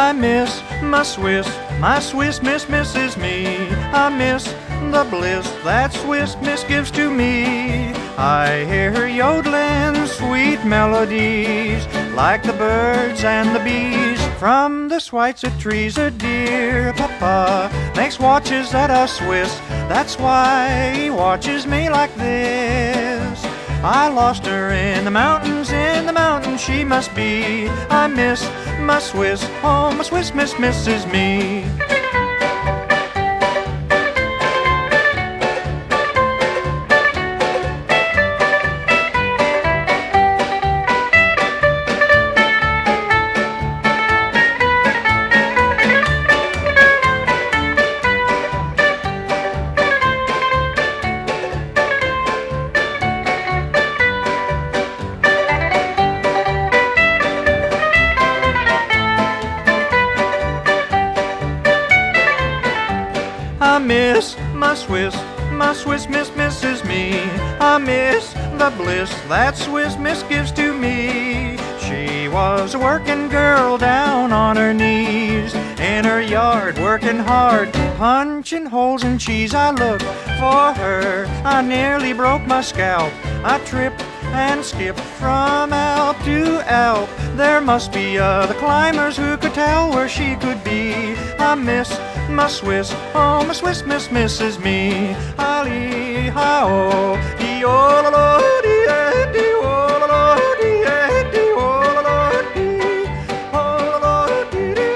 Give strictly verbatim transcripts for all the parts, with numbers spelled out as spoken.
I miss my Swiss, my Swiss miss misses me. I miss the bliss that Swiss miss gives to me. I hear her yodeling sweet melodies, like the birds and the bees from the Schweitzer trees. A dear papa makes watches at a Swiss, that's why he watches me like this. I lost her in the mountains, in the mountains she must be. I miss my Swiss, oh my Swiss miss misses me. I miss my Swiss, my Swiss miss misses me. I miss the bliss that Swiss miss gives to me. She was a working girl down on her knees in her yard, working hard, punching holes in cheese. I looked for her, I nearly broke my scalp. I tripped and skipped from Alp to Alp. There must be other climbers who could tell where she could be. I miss my Swiss, oh my Swiss miss misses me. Ali ha oh, di oh la la di eh, di oh la la di eh, di oh la la di oh la la di di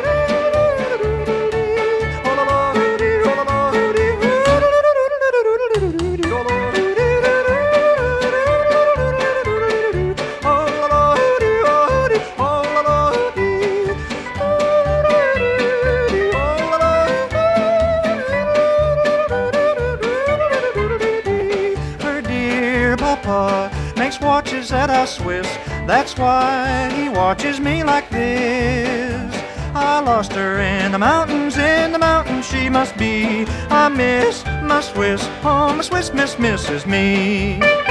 oh la la di oh la la di makes watches at a Swiss, that's why he watches me like this. I lost her in the mountains, in the mountains she must be. I miss my Swiss, oh my Swiss miss misses me.